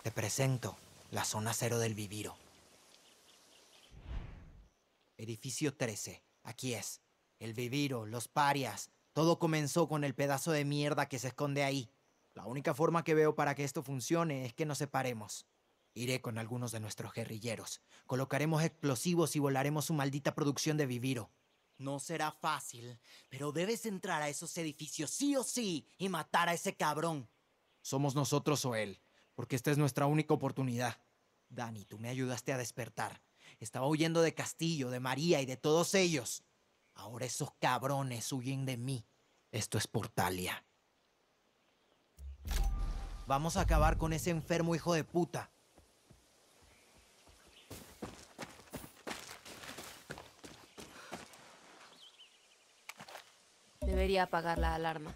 Te presento la zona cero del Viviro. Edificio 13. Aquí es. El Viviro, los parias. Todo comenzó con el pedazo de mierda que se esconde ahí. La única forma que veo para que esto funcione es que nos separemos. Iré con algunos de nuestros guerrilleros. Colocaremos explosivos y volaremos su maldita producción de Viviro. No será fácil, pero debes entrar a esos edificios sí o sí y matar a ese cabrón. Somos nosotros o él, porque esta es nuestra única oportunidad. Dani, tú me ayudaste a despertar. Estaba huyendo de Castillo, de María y de todos ellos. Ahora esos cabrones huyen de mí. Esto es Portalia. Vamos a acabar con ese enfermo hijo de puta. Debería apagar la alarma.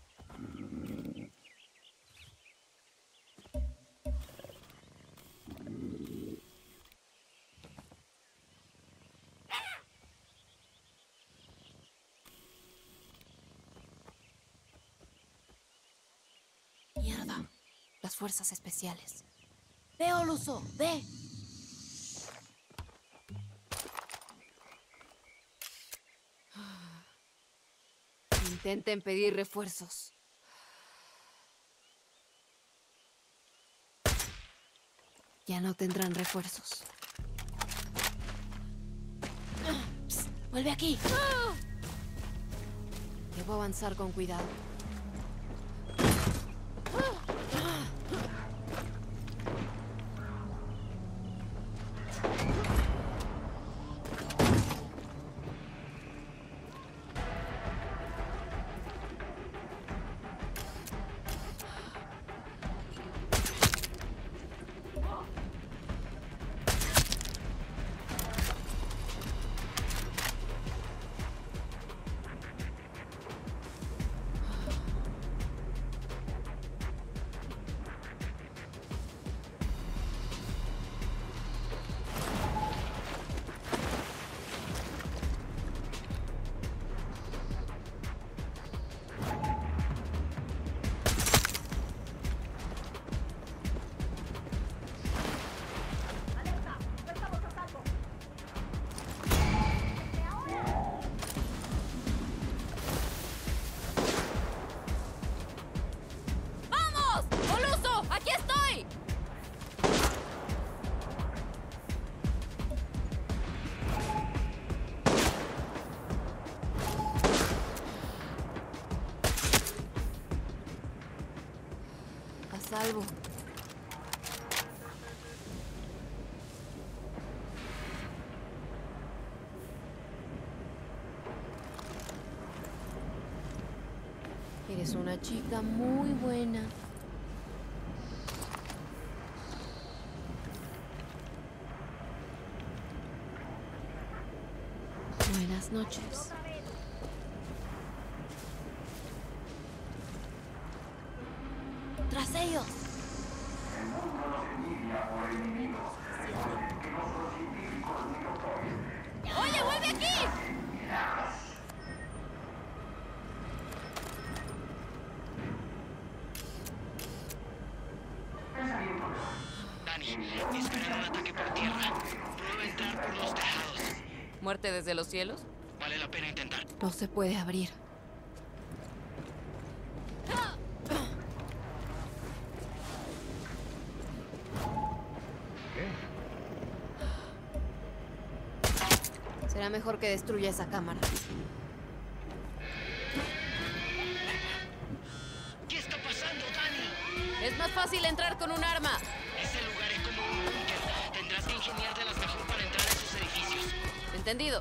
Mierda. Las fuerzas especiales. ¡Ve, Oluso! ¡Ve! Intenten pedir refuerzos. Ya no tendrán refuerzos. Psst, ¡vuelve aquí! Debo avanzar con cuidado. Salvo. Eres una chica muy buena. Buenas noches. ¡Tras ellos! El mundo nos envidia por enemigos. Que nuestros científicos y doctores. ¡Oye, vuelve aquí! Dani, esperan un ataque por tierra. Prueba a entrar por los tejados. ¿Muerte desde los cielos? Vale la pena intentar. No se puede abrir. Será mejor que destruya esa cámara. ¿Qué está pasando, Dani? Es más fácil entrar con un arma. Ese lugar es como un búnker. Tendrás que ingeniártelas mejor para entrar a esos edificios. ¿Entendido?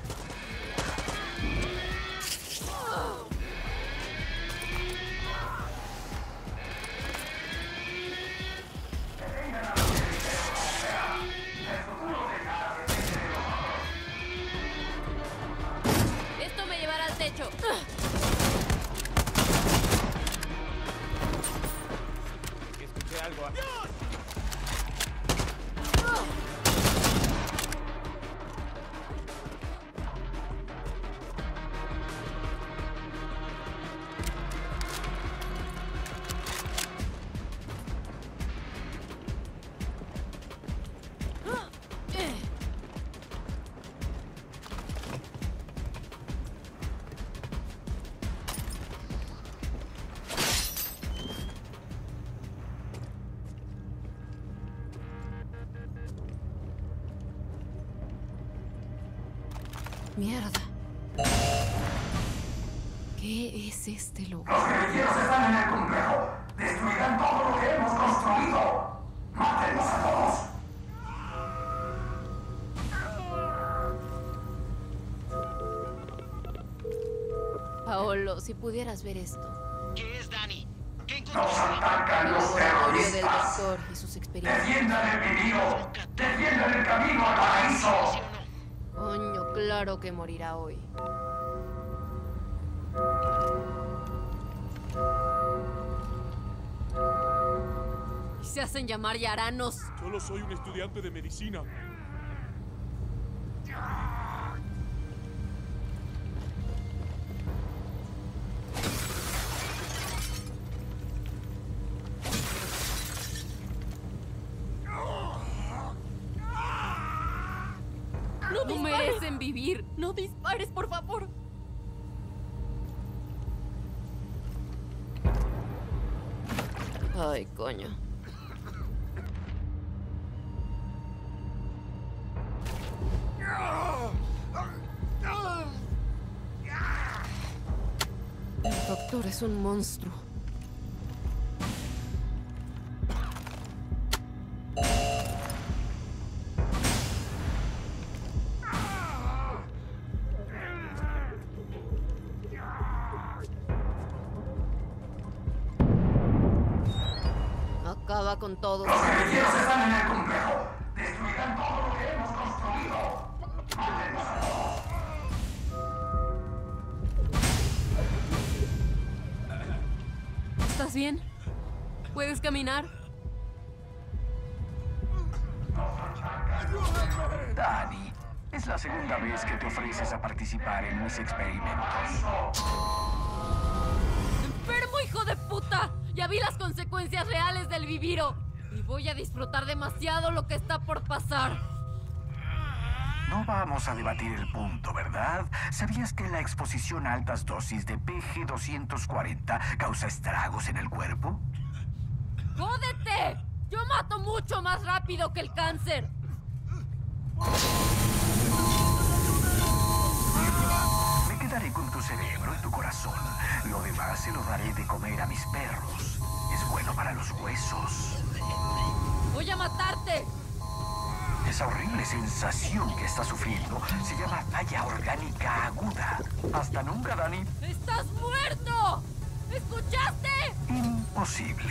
Esto me llevará al techo. Escuché algo. Mierda. ¿Qué es este lugar? Los guerrilleros están en el complejo. Destruirán todo lo que hemos construido. ¡Mátenlos a todos! Paolo, si pudieras ver esto. ¿Qué es, Dani? ¿Qué Nos encontraste? atacan El los laboratorio del terroristas. doctor y sus experimentos. ¡Defiendan el vivido! ¡Defiendan el camino al paraíso! ¿Sí o no? Coño, claro que morirá hoy. Y se hacen llamar yaranos. Solo soy un estudiante de medicina. No merecen vivir. No dispares, por favor. Ay, coño. El doctor es un monstruo. Acaba con todos. Los guerrilleros están en el complejo. Destruirán todo lo que hemos construido. ¡Mátenlos a todos! ¿Estás bien? ¿Puedes caminar? Dani, es la segunda vez que te ofreces a participar en mis experimentos. ¡Enfermo, hijo de puta! Ya vi las consecuencias reales del viviro. Y voy a disfrutar demasiado lo que está por pasar. No vamos a debatir el punto, ¿verdad? ¿Sabías que la exposición a altas dosis de PG-240 causa estragos en el cuerpo? ¡Jódete! Yo mato mucho más rápido que el cáncer. Me quedaré con tu cerebro y tu corazón. Lo demás se lo daré de comer a mis perros. Es bueno para los huesos. ¡Voy a matarte! Esa horrible sensación que estás sufriendo se llama falla orgánica aguda. Hasta nunca, Dani. ¡Estás muerto! ¿Escuchaste? Imposible.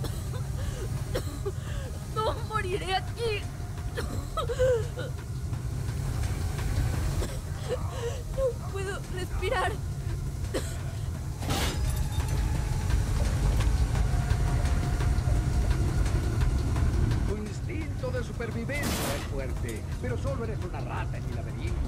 No moriré aquí. No puedo respirar. Tu instinto de supervivencia es fuerte, pero solo eres una rata en mi laberinto.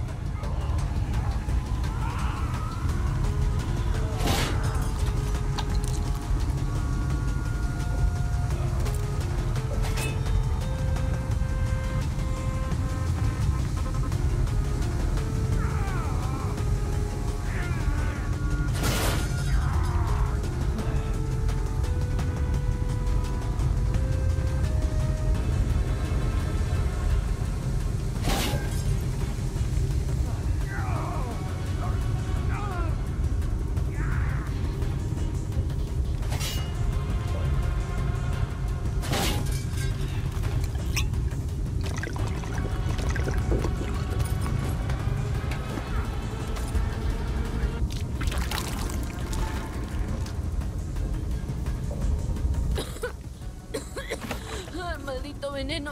Maldito veneno.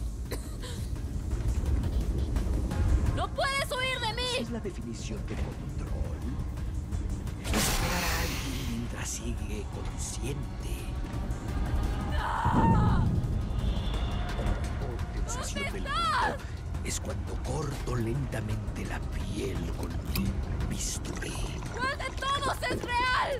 ¡No puedes huir de ¿Esa mí! es la definición de control? Esperar a alguien mientras sigue consciente. Compensación del mundo es cuando corto lentamente la piel con mi bisturí. ¿Cuál de todos es real?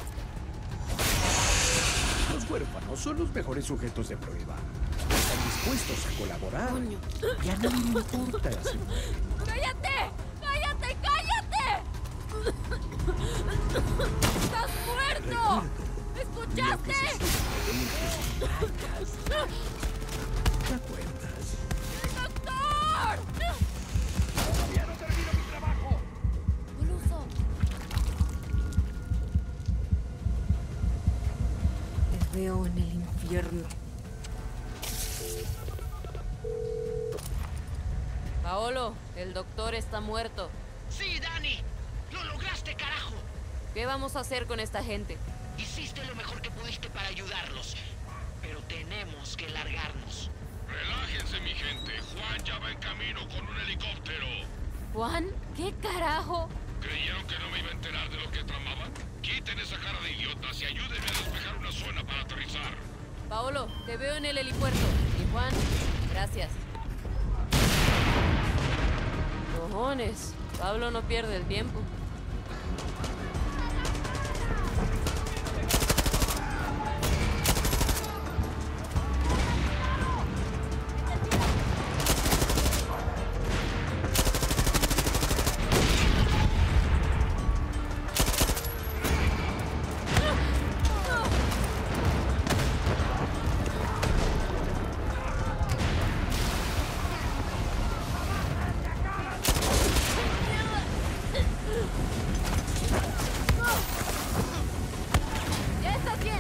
Los huérfanos son los mejores sujetos de prueba. Están dispuestos a colaborar. Coño. Ya no me importa si ¡Cállate! ¡Cállate! ¡Cállate! ¡Estás muerto! ¿Escuchaste? ¿Te acuerdas? ¡Doctor! ¡Todavía no termino mi trabajo! veo en el infierno. Paolo, el doctor está muerto. Sí, Dani. Lo lograste, carajo. ¿Qué vamos a hacer con esta gente? Hiciste lo mejor que pudiste para ayudarlos. Pero tenemos que largarnos. Relájense, mi gente. Juan ya va en camino con un helicóptero. ¿Juan? ¿Qué carajo? ¿Creyeron que no me iba a enterar de lo que tramaban? Quiten esa cara de idiotas y ayúdenme a despejar una zona para aterrizar. Paolo, te veo en el helipuerto. Y Juan, gracias. Cojones, Pablo no pierde el tiempo. ¡Ya estás bien!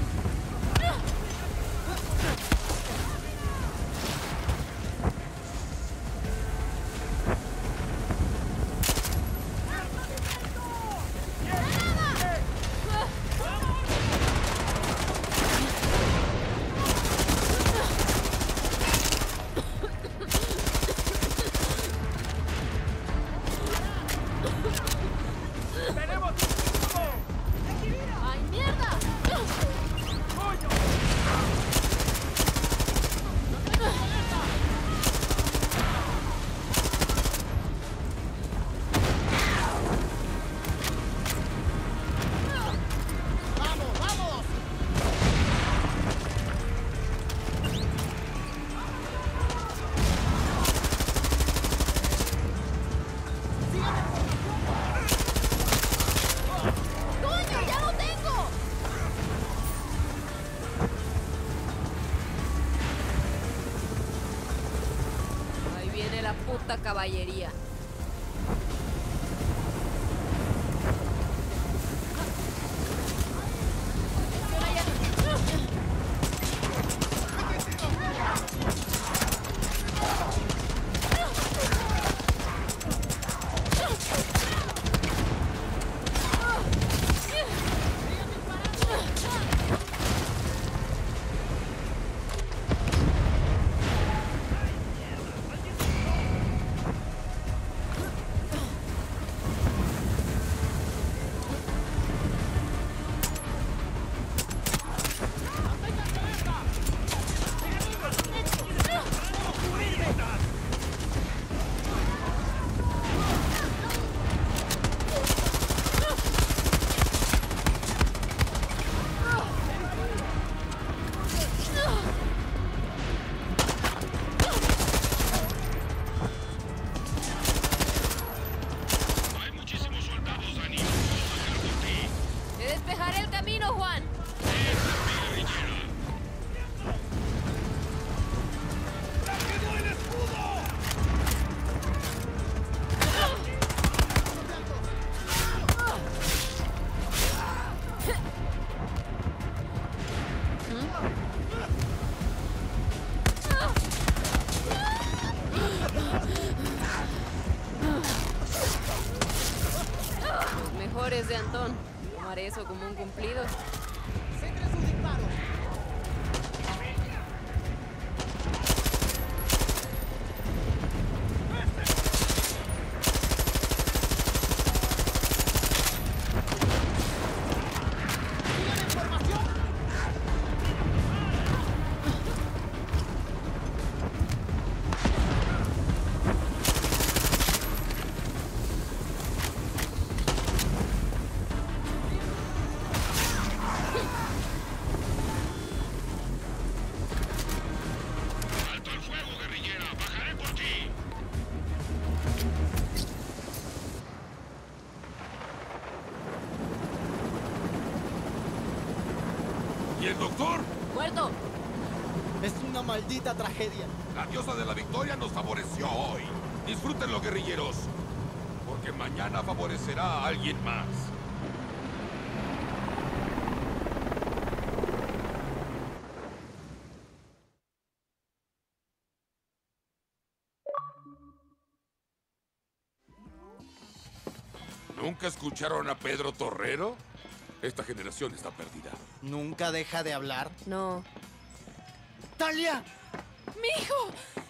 ¡Ay, mierda! ¡Coño, ya lo tengo! Ahí viene la puta caballería. Hay muchísimos soldados, Dani. Vamos a hacer por ti. ¡Te despejaré el camino, Juan! Esa es mi guerrillera. Los mejores de Antón. Tomaré eso como un cumplido. Alto el fuego, guerrillera. Bajaré por ti. ¿Y el doctor? ¡Muerto! Es una maldita tragedia. La diosa de la victoria nos favoreció hoy. Disfrútenlo, guerrilleros. Porque mañana favorecerá a alguien más. ¿Nunca escucharon a Pedro Torrero? Esta generación está perdida. ¿Nunca deja de hablar? No. ¡Talia! ¡Mi hijo!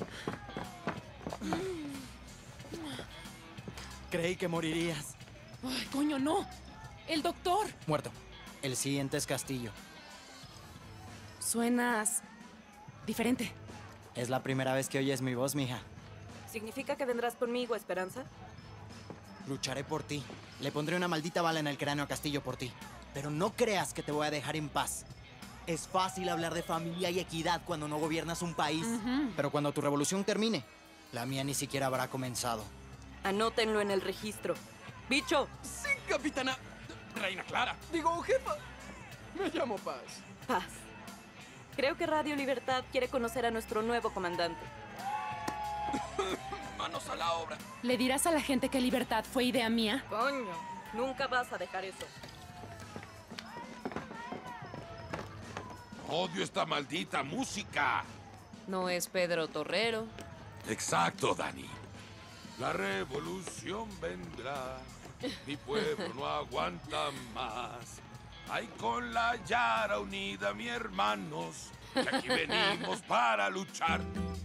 Creí que morirías. Ay, coño, no. El doctor. Muerto. El siguiente es Castillo. Suenas diferente. Es la primera vez que oyes mi voz, mija. ¿Significa que vendrás conmigo, Esperanza? Lucharé por ti. Le pondré una maldita bala en el cráneo a Castillo por ti. Pero no creas que te voy a dejar en paz. Es fácil hablar de familia y equidad cuando no gobiernas un país. Pero cuando tu revolución termine, la mía ni siquiera habrá comenzado. Anótenlo en el registro. ¡Bicho! Sí, capitana. Reina Clara. Digo, jefa. Me llamo Paz. Paz. Creo que Radio Libertad quiere conocer a nuestro nuevo comandante. Manos a la obra. ¿Le dirás a la gente que Libertad fue idea mía? Coño, nunca vas a dejar eso. Odio esta maldita música. No es Pedro Torrero. Exacto, Dani. La revolución vendrá. Mi pueblo no aguanta más. Ay, con la Yara unida, mi hermanos, que aquí venimos para luchar.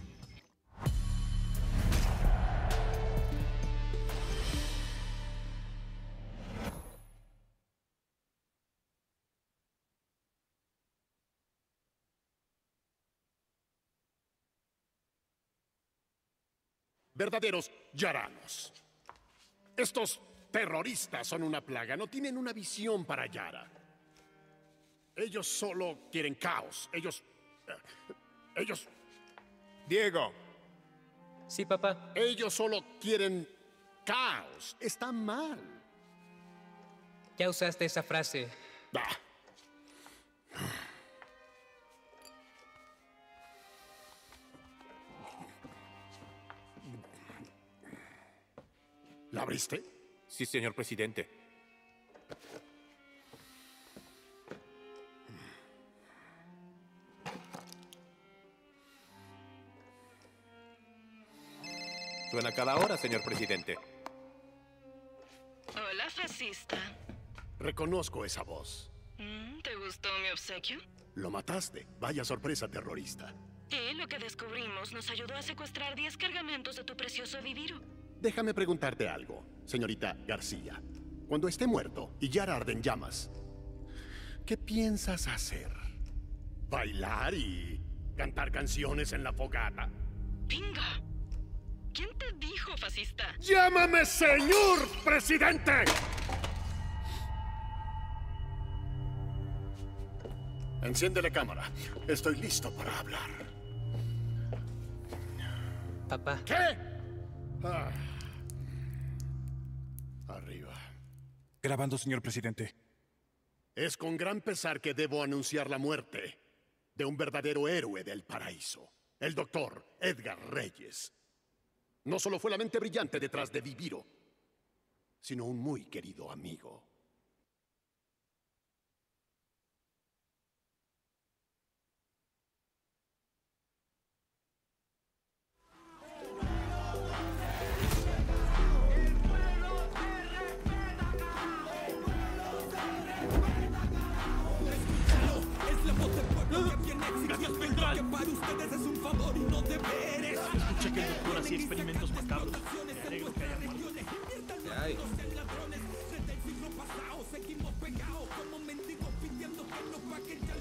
Verdaderos yaranos. Estos terroristas son una plaga, no tienen una visión para Yara. Ellos solo quieren caos. Ellos... Diego. Sí, papá. Ellos solo quieren caos. Está mal. Ya usaste esa frase. ¿La abriste? Sí, señor presidente. Suena cada hora, señor presidente. Hola, fascista. Reconozco esa voz. ¿Te gustó mi obsequio? Lo mataste. Vaya sorpresa, terrorista. Y lo que descubrimos nos ayudó a secuestrar 10 cargamentos de tu precioso viviro. Déjame preguntarte algo, señorita García. Cuando esté muerto y Yara arde en llamas, ¿qué piensas hacer? ¿Bailar y cantar canciones en la fogata? ¡Pinga! ¿Quién te dijo, fascista? ¡Llámame señor presidente! Enciende la cámara. Estoy listo para hablar. Papá. ¿Qué? Arriba. Grabando, señor presidente. Es con gran pesar que debo anunciar la muerte de un verdadero héroe del paraíso, el doctor Edgar Reyes. No solo fue la mente brillante detrás de Viviro, sino un muy querido amigo. Que para ustedes es un favor y no deberes. Escuché que el doctor hacía experimentos macabros. Me alegro que haya Seguimos pegados como mendigos pidiendo que nos paguen ya